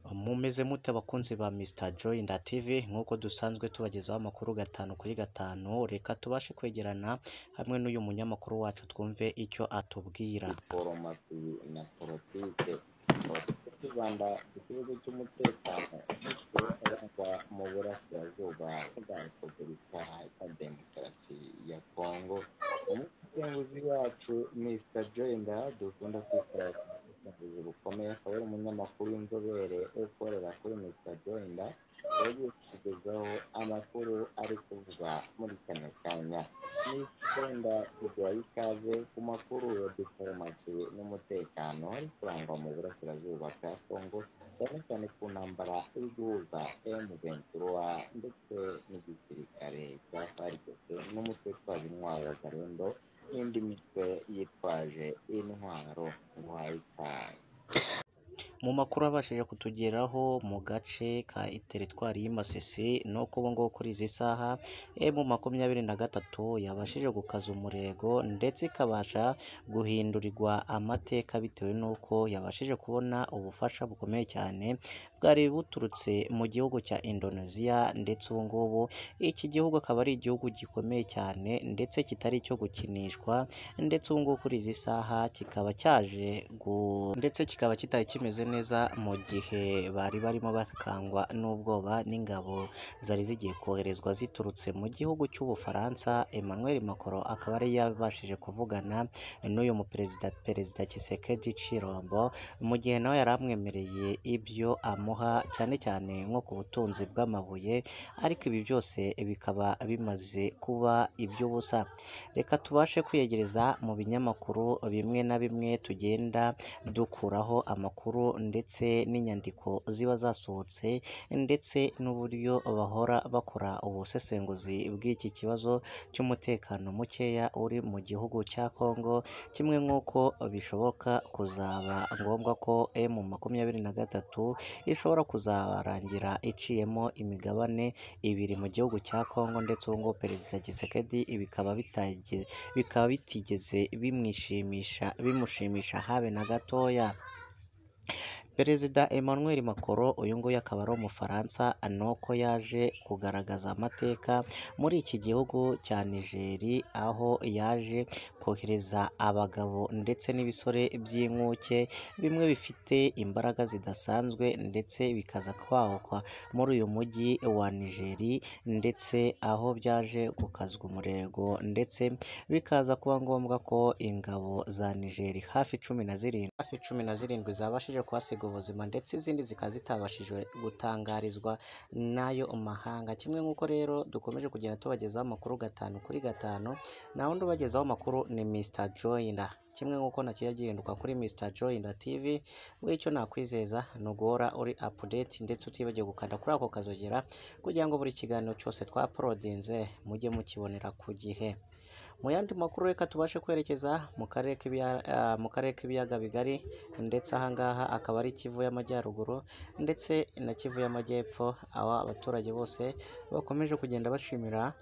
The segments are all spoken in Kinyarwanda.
Mumeze mute abakunzi ba Mr Joyinda TV nk'uko dusanzwe tubagezaho amakuru gatanu kuri gatanu, reka tubashe kwegerana hamwe n'uyu munyamakuru wacu twumve icyo atubwira. Diplomasi na politike u Rwanda ikibazo cy'umutekano urangwa mu burasirazuba bwa Repubulika ya Demokarasi ya Kongo. Umusesenguzi wacu Mr Joyinda dukunda kwitwa ubusesenguzi bukomeye, akaba ari umunyamakuru w'inzobere ukorera kuri Mr Joyinda, yagiye kutugezaho amakuru ari kuvugwa muri kano kanya. Mr Joyinda tuduhaye ikaze ku makuru ya diplomasi n'umutekano ari kurangwa mu burasirazuba bwa Kongo, cyane cyane ku ntambara iri guhuza M23 ndetse n'igisirikare cya FARDC n'umutwe witwaje intwaro wa Garendo n'indi mitwe yitwaje intwaro. Nguhaye ikaze. Mu makuru abashije kutugeraho mu gace ka teritwari y'Imasisi no kubo ngo kuri izi saha M23 yabashije gukaza umurego ndetse ikabasha guhindurirwa amateka bitewe n'uko yabashije kubona ubufasha bukomeye cyane bwari buturutse mu gihugu cya Indonesia, ndetse ubu ngubu iki gihugu akaba ari igihugu gikomeye cyane ndetse kitari icyo gukinishwa, ndetse ubu ngubu kuri izi saha kikaba cyaje ndetse kikaba kitari kimeze neza mu gihe bari barimo bakangwa n'ubwoba n'ingabo zari zigiye koherezwa ziturutse mu gihugu cy'Ubufaransa. Emmanuel Macron akaba ari yabashije kuvugana n'uyu perezida Tshisekedi Chilombo, mu gihe nawe yari amwemereye ibyo amuha cyane cyane nko ku butunzi bw'amabuye, ariko ibi byose bikaba bimaze kuba iby'ubusa. Reka tubashe kwiyegereza mu binyamakuru bimwe na bimwe tugenda dukuraho amakuru ndetse n'inyandiko ziba zasohotse, ndetse n'uburyo bahora bakora ubusesenguzi bw'iki kibazo cy'umutekano mukeya uri mu gihugu cya Kongo, kimwe nk'uko bishoboka kuzaba ngombwa ko M23 ishobora kuzarangira iciyemo imigabane ibiri mu gihugu cya Kongo, ndetse ubu ngubu perezida Tshisekedi bikaba bitigeze bimushimisha habe na gatoya. Perezida Emmanuel Macron uyu nguyu akaba ari Umufaransa, nuko yaje kugaragaza amateka muri iki gihugu cya Niger, aho yaje kohereza abagabo ndetse n'ibisore by'inkuke bimwe bifite imbaraga zidasanzwe, ndetse bikaza kwahokwa muri uyu mujyi wa Niger, ndetse aho byaje gukazwa umurego, ndetse bikaza kuba ngombwa ko ingabo za Niger hafi 17 zabashije kuhasiga ubuzima, ndetse izindi zikaba zitabashije gutangarizwa n'ayo mahanga. Kimwe nk'uko rero dukomeje kugenda tubagezaho amakuru gatanu kuri gatanu, na wundi ubagezaho amakuru ni Mr Joyinda. Kimwe nk'uko nakiye gihinduka kuri Mr Joyinda TV, we icyo nakwizeza ni uguhora uri update, ndetse utibagiwe gukanda kuri ako kazogera kugira ngo buri kiganiro cyose twaporodinze mujye mukibonera ku gihe. Mu yandi makuru reka tubashe kwerekeza mu karere k'ibiyaga bigari, ndetse ahangaha akaba ari Kivu y'Amajyaruguru ndetse na Kivu y'Amajyepfo, aho abaturage bose bakomeje kugenda bashimira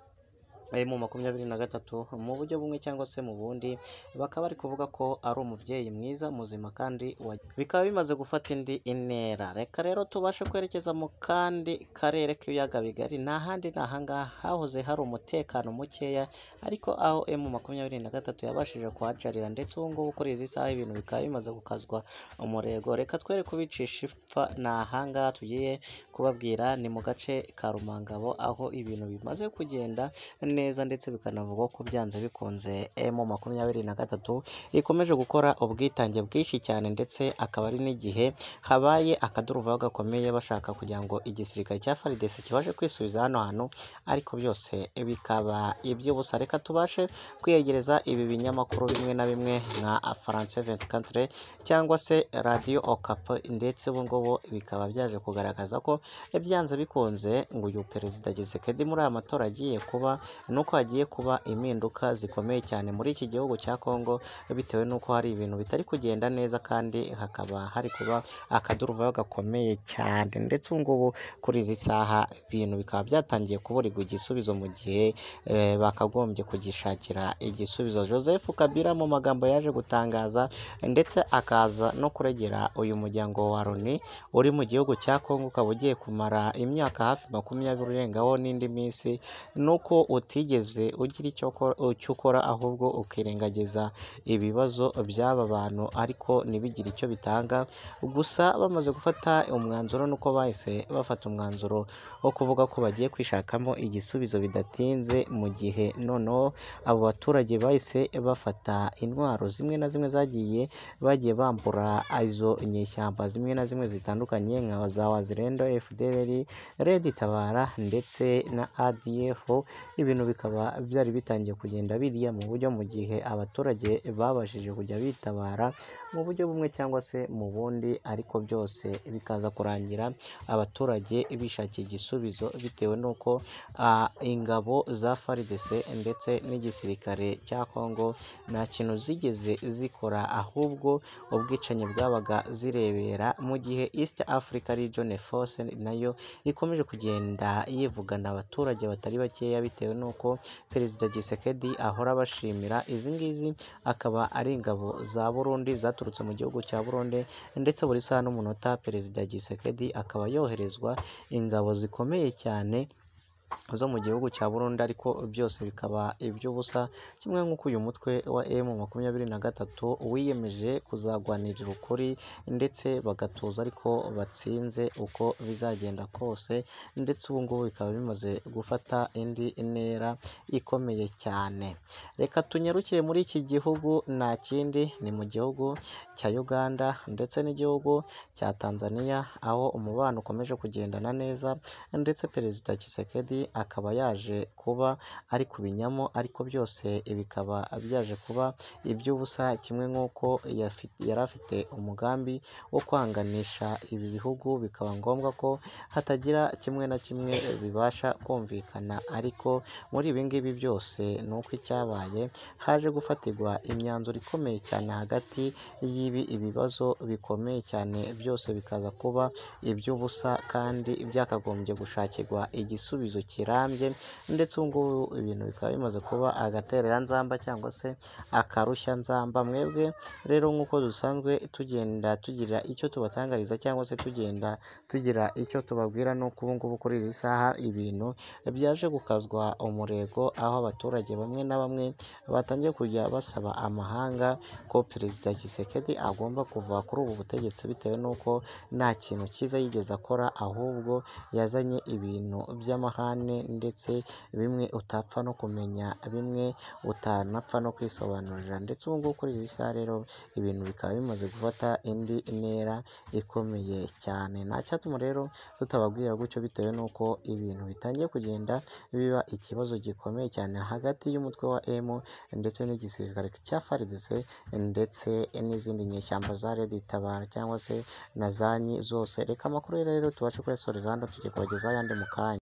M23 mu buryo bumwe cyangwa se mu bundi, bakaba bari kuvuga ko ari umubyeyi mwiza muzima kandi bikaba bimaze gufata indi intera. Reka rero tubashe kwerekeza mu kandi karere k'ibiyaga bigari, nta handi ni ahangaha hahoze hari umutekano mukeya, ariko aho M23 yabashije kuhacarira, ndetse ubu ngubu kuri izi saha ibintu bikaba bimaze gukazwa umurego. Reka twere kubicisha ipfa, ni ahangaha tugiye kubabwira, ni mu gace ka Rumangabo, aho ibintu bimaze kugenda neza, ndetse bikanavugwa ko byanze bikunze M23 ikomeje gukora ubwitange bwinshi cyane, ndetse akaba ari n'igihe habaye akaduruvayo gakomeye bashaka kugira ngo igisirikare cya FARDC kibashe kwisubiza hano hantu, ariko byose bikaba iby'ubusa. Reka tubashe kwiyegereza ibi binyamakuru bimwe na bimwe nka France 24 cyangwa se Radio Okapi, ndetse ubu ngubu bikaba byaje kugaragaza ko byanze bikunze ngo uyu perezida Tshisekedi muri aya matora agiye kuba nuko hagiye kuba impinduka zikomeye cyane muri iki gihugu cya Kongo bitewe n'uko hari ibintu bitari kugenda neza kandi hakaba hari kuba akaduruvayo gakomeye cyane, ndetse ubu ngubu kuri izi saha ibintu bikaba byatangiye kuburirwa igisubizo mu gihe bakagombye kugishakira igisubizo. Joseph Kabila mu magambo yaje gutangaza ndetse akaza no kuregera uyu muryango wa Loni uri mu gihugu cya Kongo, ukaba ugiye kumara imyaka hafi 20 urengaho n'indi minsi, nuko utigeze ugira icyo ukora ahubwo ukirengagiza ibibazo by'aba bantu ariko ntibigire icyo bitanga. Gusa bamaze gufata umwanzuro nuko bahise bafata umwanzuro wo kuvuga ko bagiye kwishakamo igisubizo bidatinze, mu gihe noneho abo baturage bahise bafata intwaro zimwe na zimwe bagiye bambura izo nyeshyamba zimwe na zimwe zitandukanye nka za Wazirendo, FDLR, Red Tabara ndetse na ADF. Ibintu bikaba byari bitangiye kugenda biriya mu buryo, mu gihe abaturage babashije kujya bitabara mu buryo bumwe cyangwa se mu bundi, ariko byose bikaza kurangira abaturage bishakiye igisubizo bitewe n'uko ingabo za FARDC ndetse n'igisirikare cya Kongo nta kintu zigeze zikora, ahubwo ubwicanyi bwabaga zirebera, mu gihe East Africa Region Force nayo ikomeje kugenda yivugana abaturage batari bakeya bitewe n'uko Perezida Tshisekedi ahora bashimira. Izi ngizi akaba ari ingabo za Burundi zaturutse mu gihugu cya Burundi, ndetse buri saha n'umunota Perezida Tshisekedi akaba yoherezwa ingabo zikomeye cyane zo mu gihugu cya Burundi, ariko byose bikaba iby'ubusa, kimwe nk'uko uyu mutwe wa M23 wiyemeje kuzagwanirira ukuri ndetse bagatuza ariko batsinze uko bizagenda kose, ndetse ubu ngubu bikaba bimaze gufata indi ntera ikomeye cyane. Reka tunyarukire muri iki gihugu, nta kindi ni mu gihugu cya Uganda ndetse n'igihugu cya Tanzania, aho umubano ukomeje kugendana neza, ndetse Perezida Tshisekedi akaba yaje kuba ari kubinyamo, ariko byose bikaba byaje kuba iby'ubusa, kimwe nk'uko yari afite umugambi wo kwanganisha ibi bihugu, bikaba ngombwa ko hatagira kimwe na kimwe bibasha kumvikana, ariko muri ibi ngibi byose ni uko icyabaye haje gufatirwa imyanzuro ikomeye cyane hagati y'ibi ibibazo bikomeye cyane, byose bikaza kuba iby'ubusa kandi byakagombye gushakirwa igisubizo kirambye, ndetse ubu ngubu ibintu bikaba bimaze kuba agatereranzamba cyangwa se akarushya nzamba. Mwebwe rero nk'uko dusanzwe tugenda tugira icyo tubatangariza cyangwa se tugenda tugira icyo tubabwira, nuko ubu ngubu kuri izi saha ibintu byaje gukazwa umurego, aho abaturage bamwe na bamwe batangiye kujya basaba amahanga ko Perezida Tshisekedi agomba kuva kuri ubu butegetsi, bitewe n'uko nta kintu cyiza yigeze akora, ahubwo yazanye ibintu by'amahane ndetse bimwe utapfa no kumenya, bimwe utanapfa no kwisobanurira. Ndetse ubu ngubu kuri izi saha rero ibintu bikaba bimaze gufata indi ntera ikomeye cyane. Nta cyatuma rero tutababwira gutyo, bitewe n'uko ibintu bitangiye kugenda biba ikibazo gikomeye cyane hagati y'umutwe wa M ndetse n'igisirikare cya FARDC ndetse n'izindi nyeshyamba za Red Tabara cyangwa se na zanyi zose. Reka amakuru rero tubashe kuyasoreza hano, tugiye kubagezaho ayandi mu kanya.